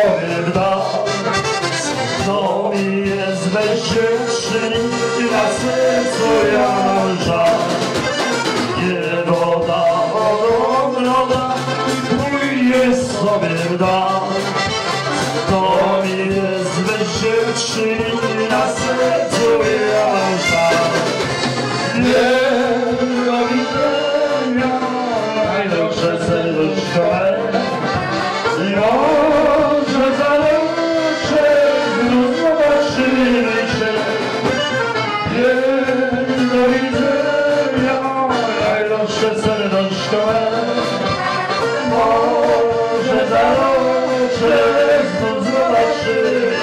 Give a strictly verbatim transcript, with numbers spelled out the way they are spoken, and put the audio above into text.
sobie da. To mi jest wejście i na sercu ja mam żal. Nie woda, wodą broda, pójdzie sobie da. To mi jest wejście i na sercu ja mam żal. Nie do widzenia, najlepsze serduszko me. I może zależy, znów zobaczymy się. Nie do widzenia, najlepsze serduszko me. Może zależy, znów zobaczymy